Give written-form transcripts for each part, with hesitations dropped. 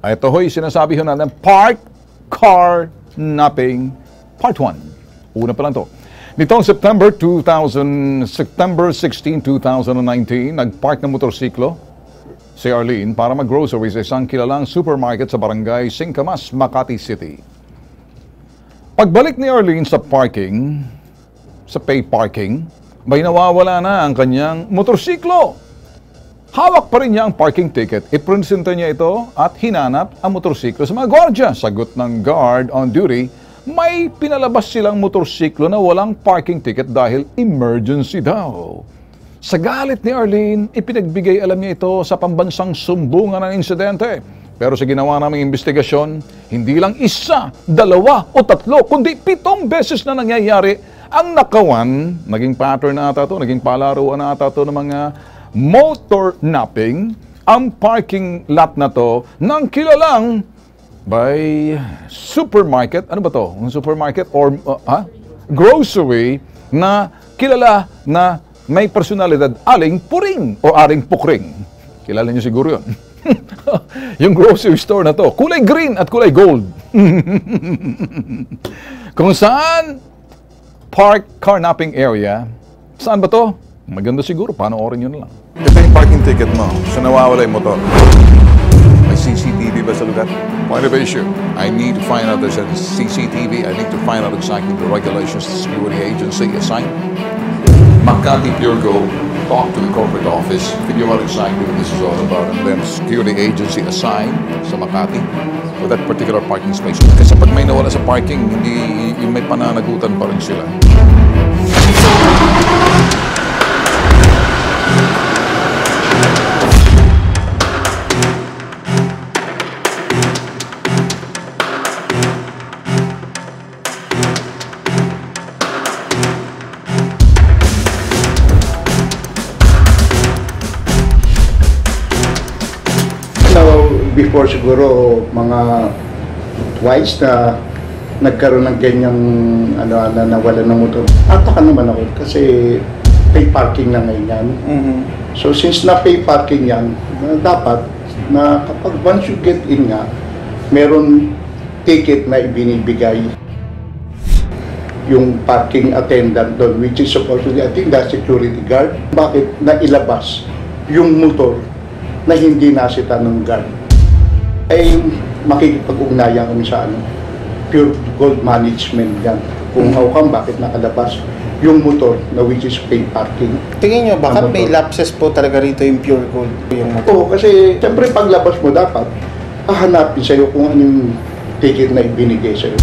Ito ho'y sinasabi ho natin, Park Carnapping Part 1. Una pa lang to. Nitong September 16, 2019, nagpark ng motorsiklo si Arlene para mag-grocery sa isang kilalang supermarket sa barangay Singkamas, Makati City. Pagbalik ni Arlene sa parking, sa pay parking, may nawawala na ang kanyang motorsiklo. Hawak pa rin niya ang parking ticket. Ipresenta niya ito at hinanap ang motorsiklo sa mga gwardya. Sagot ng guard on duty, may pinalabas silang motorsiklo na walang parking ticket dahil emergency daw. Sa galit ni Arlene, ipinagbigay alam niya ito sa pambansang sumbungan ng insidente. Pero sa ginawa naming investigasyon, hindi lang isa, dalawa o tatlo, kundi 7 beses na nangyayari ang nakawan. Naging pattern na ata ito, naging palaruan na ata ito ng mga motor napping ang parking lot na to ng kilalang by supermarket. Ano ba to? Ang supermarket or grocery na kilala na may personalidad, Aling Puring o Aling Pukring. Kilala niyo siguro yun. Yung grocery store na to, kulay green at kulay gold. Kung saan park carnapping area, saan ba to? Maganda siguro, panoorin nyo na lang. Ito yung parking ticket mo, so nawawala yung motor. May CCTV ba sa lugar? Point of issue, I need to find out there's a CCTV. I need to find out exactly the regulations the security agency assigned. Makati Pure Gold, talk to the corporate office, figure out exactly what this is all about, and then security agency assigned sa Makati for that particular parking space. Kasi pag may nawala sa parking, hindi may pananagutan pa rin sila. Before siguro mga twice na nagkaroon ng ganyang na nawala ng motor. Ataka naman ako kasi pay parking na ngayon yan. So since na pay parking yan, dapat na kapag once you get in nga, meron ticket na ibinibigay yung parking attendant doon, which is supposedly, I think that's security guard. Bakit nailabas yung motor na hindi nasita ng guard? Ay makikipag-ugnayan kami sa Pure Gold Management yan. Kung how come, bakit nakalabas yung motor na which is pay parking. Tingin nyo, baka may lapses po talaga rito yung Pure Gold? Yung motor? Oo, kasi siyempre paglabas mo dapat, hahanapin sa'yo kung anong ticket na ibinigay sa'yo.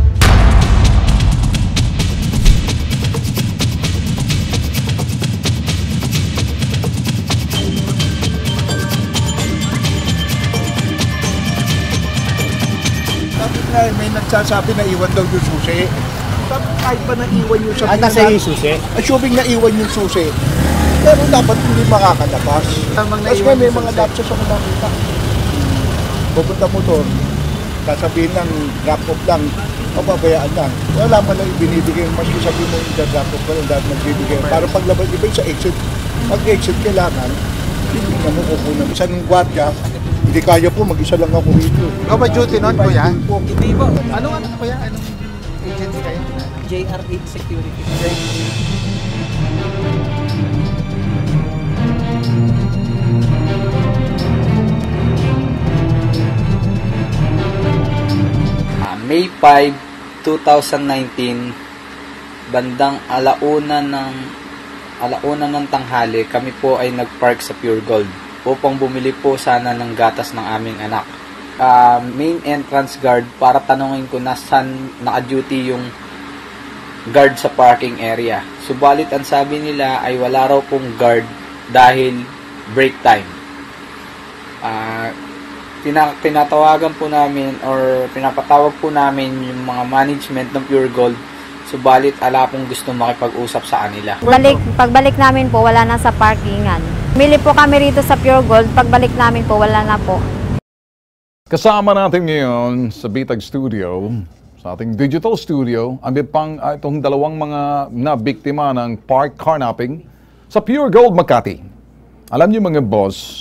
May nagsasabi na iwan daw yung susi. Kahit pa naiwan yung susi. Nasa yung susi? Assuming na iwan yung susi. Pero dapat hindi makakalabas. Kasi may mga lapses ako nakita. Pupunta motor, sasabihin lang, drop off lang, mababayaan lang. Wala man lang ibinibigay, maski sabihin mo yung drop off ka lang, dahil magbibigay. Para paglabas, iba sa exit, pag-exit kailangan, hindi na mo kukunan. Isa ng gwardiya, hindi kaya po, mag-isa lang ako rito. Ikaw ba duty nun, kuya? Hindi ba? Ano kuya? Anong agency kayo? JR8 Security. May 5, 2019, bandang alauna ng tanghali, kami po ay nagpark sa Pure Gold upang bumili po sana ng gatas ng aming anak. Main entrance guard para tanungin ko na saan naka-duty yung guard sa parking area. Subalit ang sabi nila ay wala raw pong guard dahil break time. Pinatawagan po namin or pinapatawag po namin yung mga management ng Pure Gold, subalit ala pong gusto makipag-usap sa kanila. Pagbalik namin po, wala na sa parkingan. Mili po kami rito sa Pure Gold, pagbalik namin po, wala na po. Kasama natin ngayon sa Bitag Studio, sa ating digital studio, ang itong dalawang mga nabiktima ng park carnapping sa Pure Gold Makati. Alam niyo mga boss,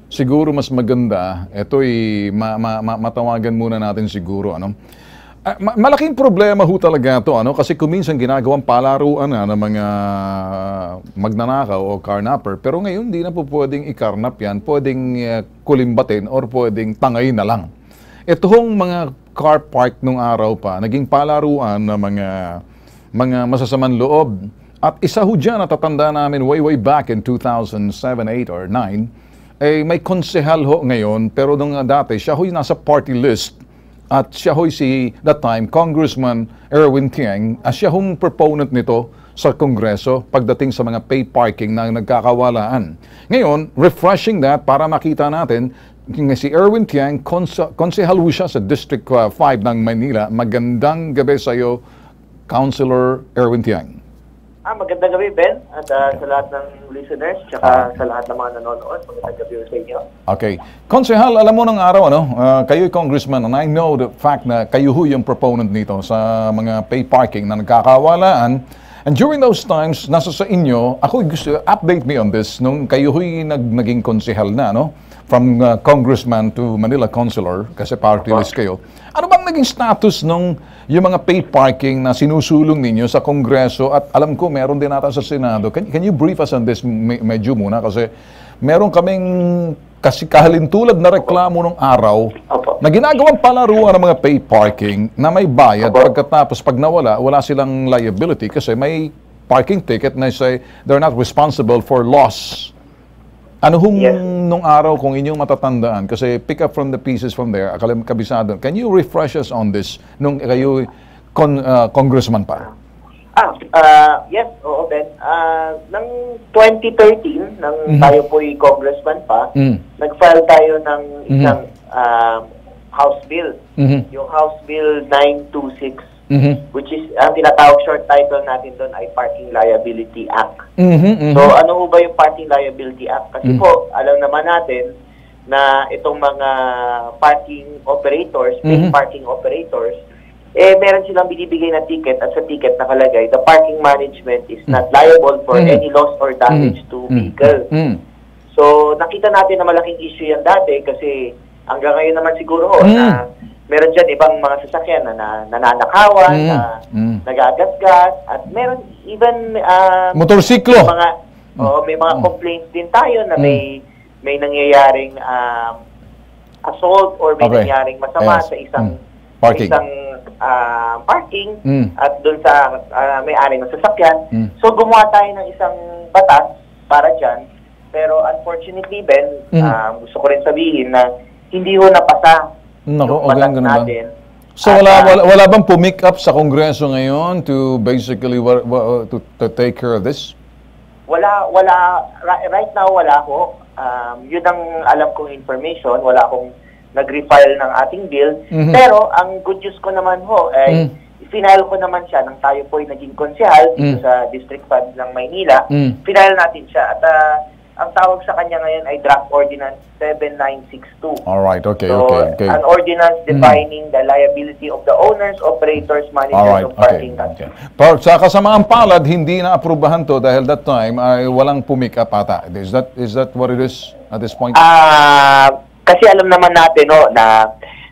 siguro mas maganda, ito'y matawagan muna natin siguro, ano? Malaking problema ho talaga ito, ano? Kasi kuminsan ginagawang palaruan na ng mga magnanakaw o carnapper, pero ngayon hindi na po pwedeng ikarnap yan, pwedeng kulimbatin or pwedeng tangay na lang. Ito hong mga car park nung araw pa, naging palaruan ng mga masasamang loob. At isa ho dyan, natatanda namin way back in 2007, 8 or 9, eh, may konsehal ho ngayon, pero nung dati, siya ho'y nasa party list. At siya ho'y that time, Congressman Erwin Tieng, siya hong proponent nito sa Kongreso pagdating sa mga pay parking na nagkakawalaan. Ngayon, refreshing that para makita natin, si Erwin Tieng, konsehal ho siya sa District 5 ng Manila. Magandang gabi sa iyo, Councilor Erwin Tieng. Magandang gabi, Ben, at sa lahat ng listeners, tsaka sa lahat ng mga nanonood. Magandang gabi sa inyo. Okay. Konsehal, alam mo ng araw, ano, kayo'y congressman, and I know the fact na kayo ho yung proponent nito sa mga pay parking na nagkakawalaan. And during those times, nasa sa inyo, ako gusto, update me on this, nung kayo ho'y naging konsehal na, no? From congressman to Manila councilor, kasi party list kayo. Ano bang naging status nung yung mga pay parking na sinusulong ninyo sa Kongreso at alam ko meron din nata sa Senado? Can you brief us on this medyo muna? Kasi meron kaming kasi kahalintulad na reklamo nung araw na ginagawang palaruan ng mga pay parking na may bayad pagkatapos pag nawala, wala silang liability kasi may parking ticket na say they're not responsible for loss. Ano hong nung araw kung inyong matatandaan? Kasi pick up from the pieces from there, kabisado. Can you refresh us on this nung kayo congressman pa? Yes, oo, Ben. Ng 2013, nang tayo po'y congressman pa, nag-file tayo ng isang House Bill. Yung House Bill 926. Which is, ang tinatawag short title natin doon ay Parking Liability Act. So, ano ho ba yung Parking Liability Act? Kasi po, alam naman natin na itong mga parking operators, paid parking operators, meron silang binibigay na ticket at sa ticket nakalagay, the parking management is not liable for any loss or damage to vehicle. So, nakita natin na malaking issue yan dati kasi hanggang ngayon naman siguro na meron dyan ibang mga sasakyan na nananakawan, na nagagasgas, at meron even motorsiklo. May mga complaints din tayo na may nangyayaring assault or may nangyayaring masama sa isang parking at doon sa may-ari ng sasakyan. So gumawa tayo ng isang batas para dyan. Pero unfortunately, Ben, gusto ko rin sabihin na hindi ho napasa. Nako, okay, natin. So wala bang pumick up sa Kongreso ngayon to basically to take care of this? Wala right now wala ko. Yun ang alam kong information, wala akong nag-refile ng ating bill. Pero ang good news ko naman ho ay final ko naman siya nang tayo po ay naging konsehal dito sa District 5 ng Maynila. Final natin siya at ang tawag sa kanya ngayon ay Draft Ordinance 7962. Alright, okay. An ordinance defining the liability of the owners, operators, managers of parking lots. Pero sa kasamaang palad, hindi na aprubahan to dahil that time ay walang pumick up ata. Is that what it is at this point? Kasi alam naman natin na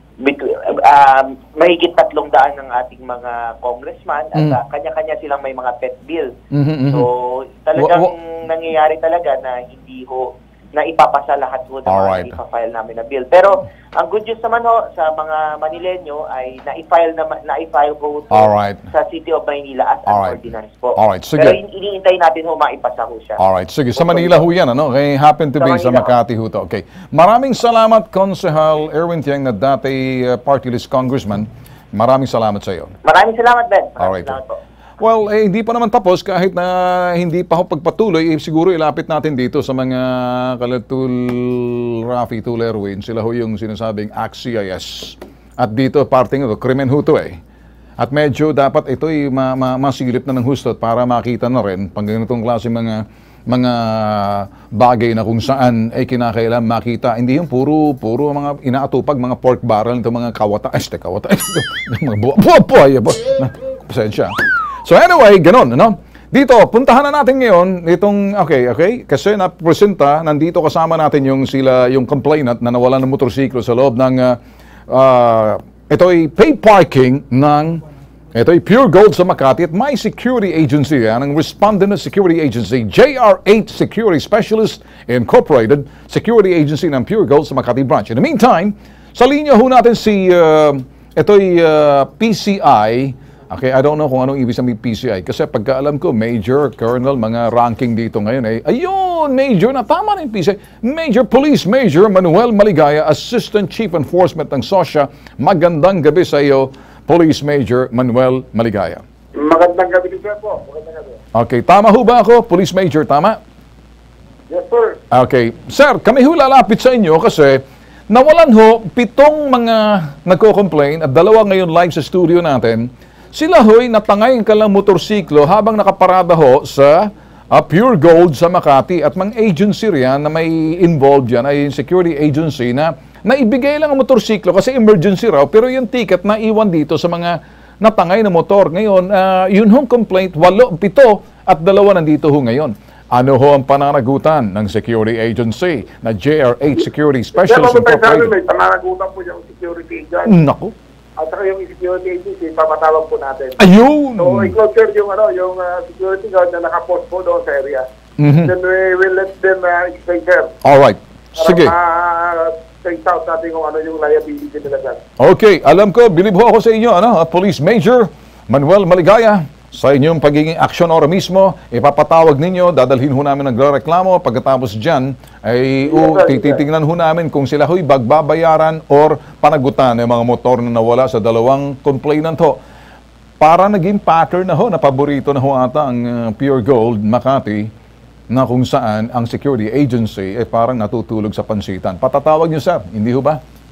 mahigit 300 ng ating mga congressman at kanya-kanya silang may mga pet bill. So talagang nangyayari talaga na hindi ho na ipapasa lahat ho ng ipafile namin na bill. Pero ang good news naman ho sa mga Manileño ay na-file ho sa City of Manila as an ordinance po. Pero iniintay natin ho maipasa ho siya. Alright, sige. Sa Manila ho yan, ano? Kaya happen to be sa Makati ho to. Okay. Maraming salamat, Konsehal Erwin Tieng, na dati party list congressman. Maraming salamat sa iyo. Maraming salamat, Ben. Maraming salamat po. Well, hindi pa naman tapos kahit na hindi pa ako pagpatuloy, siguro ilapit natin dito sa mga kalatul Rafi Tulerwin. Sila ho yung sinasabing ACT-CIS. At dito, parting ito, krimen ho to eh. At medyo dapat ito'y masilip na ng husto para makita na rin pag ganitong klase mga bagay na kung saan ay kinakailangan makita. Hindi yung puro mga inaatupag, mga pork barrel, ito mga kawata, mga buhay, pasensya. So anyway, ganun, ano? Dito, puntahan na natin ngayon itong, okay, kasi napresenta, nandito kasama natin yung complainant na nawalan ng motorsiklo sa loob ng, ito ay pay parking ng, ito ay Pure Gold sa Makati at may security agency, ang respondent na security agency, JR8 Security Specialist Incorporated, security agency ng Pure Gold sa Makati branch. In the meantime, sa linya ho natin si, ito ay PCI. Okay, I don't know kung anong ibig sabihin PCI. Kasi pagkaalam ko, Major, Colonel, mga ranking dito ngayon ayun, Major, na tama na yung PCI. Major Police Major Manuel Maligaya, Assistant Chief Enforcement ng SOSYA. Magandang gabi sa iyo, Police Major Manuel Maligaya. Magandang gabi din po. Magandang gabi. Okay, tama ho ba ako, Police Major? Tama? Yes, sir. Okay. Sir, kami ho lalapit sa inyo kasi nawalan ho 7 mga nagko-complain at 2 ngayon live sa studio natin. Sila ho'y natangay kalang motorsiklo habang nakaparada ho sa Pure Gold sa Makati at mga agency riyan na may involved yan ay security agency na naibigay lang ang motorsiklo kasi emergency raw pero yung ticket na iwan dito sa mga natangay na motor. Ngayon, yun hong complaint, 7 at 2 nandito ho ngayon. Ano ho ang pananagutan ng security agency na JR8 Security Specialist Incorporated? May pananagutan po yung security dyan. Naku. At saka yung security agency, papatawag po natin. Ayun! So, i-close yung security guard na nakapost po doon sa area. Then we will let them explain, sir. Alright. Sige. Trace out natin kung ano yung liability nila dyan. Okay. Alam ko, bilib ho ako sa inyo, Police Major Manuel Maligaya. Sa inyong pagiging aksyon ora mismo, ipapatawag ninyo, dadalhin ho namin nagrereklamo. Pagkatapos dyan, ay tititingnan ho namin kung sila ho'y bagbabayaran or panagutan ng mga motor na nawala sa 2 complainant ho. Para naging pattern na ho, na paborito na ho ata ang Pure Gold Makati, na kung saan ang security agency ay parang natutulog sa pansitan. Patatawag nyo, sir, hindi ho ba?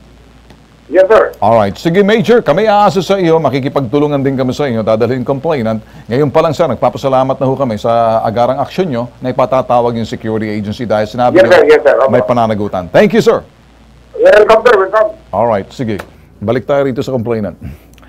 Yes, sir. Alright. Sige, Major, kami aasa sa iyo. Makikipagtulungan din kami sa inyo. Dadalhin complainant. Ngayon pa lang, sir, nagpapasalamat na ho kami sa agarang aksyon nyo na ipatatawag yung security agency dahil sinabi nyo may pananagutan. Thank you, sir. Welcome, sir. Welcome. Alright. Sige. Balik tayo rito sa complainant.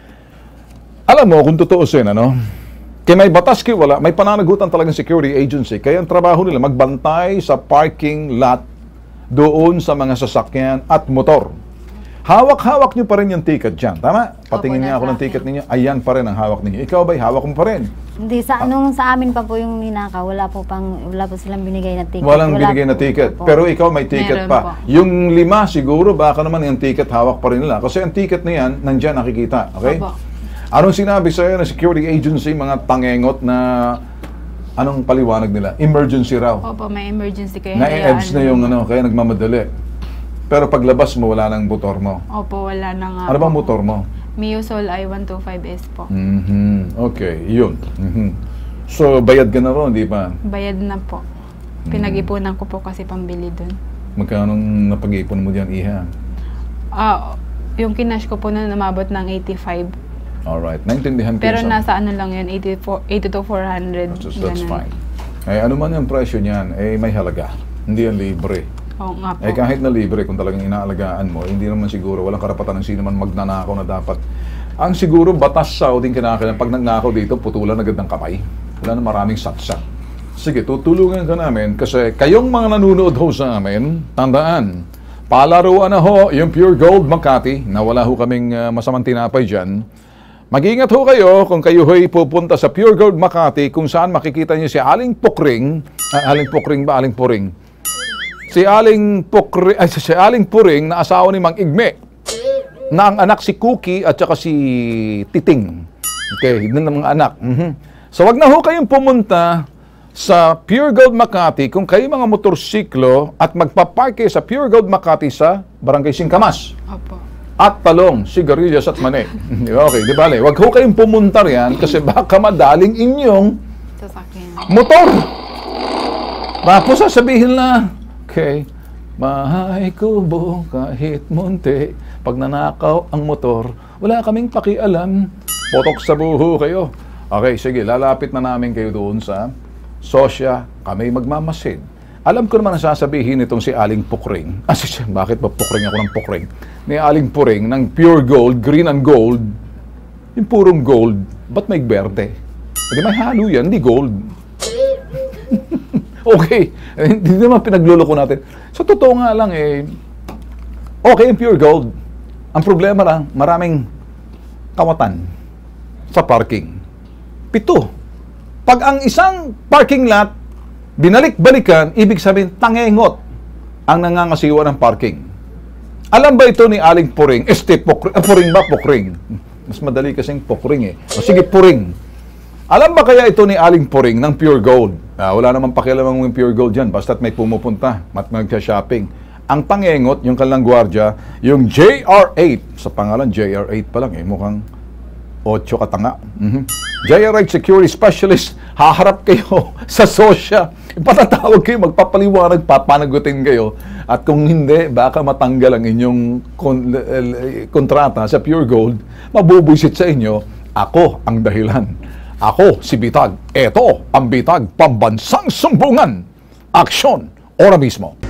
Alam mo, kung tutuusin, kaya may batas wala, may pananagutan talagang security agency. Kaya ang trabaho nila, magbantay sa parking lot doon sa mga sasakyan at motor. Hawak-hawak nyo pa rin yung ticket dyan. Tama? Patingin niya ako ng ticket ninyo. Ayan pa rin ang hawak ninyo. Ikaw ba'y hawak mo pa rin? Hindi, nung sa amin pa po yung ninakaw, wala po silang binigay na ticket. Walang binigay na ticket. Pero ikaw may ticket Meron pa. po. Yung 5 siguro, baka naman yung ticket hawak pa rin nila. Kasi ang ticket na yan, nandyan nakikita. Okay? Opo. Anong sinabi sa'yo ng security agency, mga tangengot na anong paliwanag nila? Emergency raw. Opo, may emergency kayo. Na-EBS na yung kaya nagmamadali. Pero paglabas mo, wala nang motor mo. Opo, wala na nga. Ano bang motor mo? Mio Sol I-125S po. Okay, yun. So, bayad ka na ron, di ba? Bayad na po. Pinag-ipunan ko po kasi pambili dun. Magkano napag-ipon mo diyan, Iha? Yung kinash ko po na namabot ng 85. Alright, naintindihan ko. Pero nasa ano lang yun, 80 to 400. That's fine. Ano man yung presyo niyan, may halaga. Hindi yan libre. Oo nga po. Kahit na libre, kung talagang inaalagaan mo, hindi naman siguro, walang karapatan ng sino man magnanakaw na dapat. Ang siguro, batas sa o din kinakailangan. Pag nagnakaw dito, putulan agad ng kamay. Wala na maraming satsa. Sige, tutulungan ka namin kasi kayong mga nanonood ho sa amin, tandaan, palaruan na ho yung Pure Gold Makati, na wala ho kaming masamang tinapay dyan. Mag-iingat ho kayo kung kayo ho'y pupunta sa Pure Gold Makati kung saan makikita niyo si Aling Pukring, Aling Puring, si Aling Puring na asawa ni Mang Igme, na ang anak si Cookie at saka si Titing. Okay, yun ang mga anak. So wag na ho kayong pumunta sa Pure Gold Makati kung kayo mga motorsiklo at magpaparke sa Pure Gold Makati sa Barangay Singkamas. Opo. At Talong, Sigarilyas at Mani. Okay, di ba? Wag ho kayong pumunta riyan kasi baka madaling inyong Sasakyan. motor. Tapos sasabihin na, okay, mahay kubo kahit munti. Pag nanakaw ang motor, wala kaming pakialam. Potok sa buho kayo. Okay, sige, lalapit na namin kayo doon sa SOSYA. Kami magmamasid. Alam ko naman ang sasabihin itong si Aling Pukring. Bakit ba Pukring ako ng Pukring? Ni Aling Puring ng Pure Gold, green and gold. Yung purong gold, ba't may berde? Hindi may halo yan, hindi gold. Okay, hindi naman pinagluloko natin. So, totoo nga lang okay yung pure gold. Ang problema lang, maraming kawatan sa parking. 7. Pag ang isang parking lot, binalik-balikan, ibig sabihin, tangengot ang nangangasiwa ng parking. Alam ba ito ni Aling Puring? Puring ba? Pukring. Mas madali kasing pukring O sige, puring. Alam ba kaya ito ni Aling Puring ng pure gold? Wala namang pakialam yung pure gold dyan, basta't may pumupunta at magka-shopping. Ang tangengot, yung kanilang gwardya, yung JR8, sa pangalan JR8 pa lang mukhang 8 katanga. JR8 Security Specialist, haharap kayo sa sosya. Patatawag kayo, magpapaliwanag, papanagutin kayo. At kung hindi, baka matanggal ang inyong kontrata sa Pure Gold, mabubuisit sa inyo, ako ang dahilan. Ako si Bitag. Ito ang Bitag, pambansang sumbungan. Aksyon, ora mismo.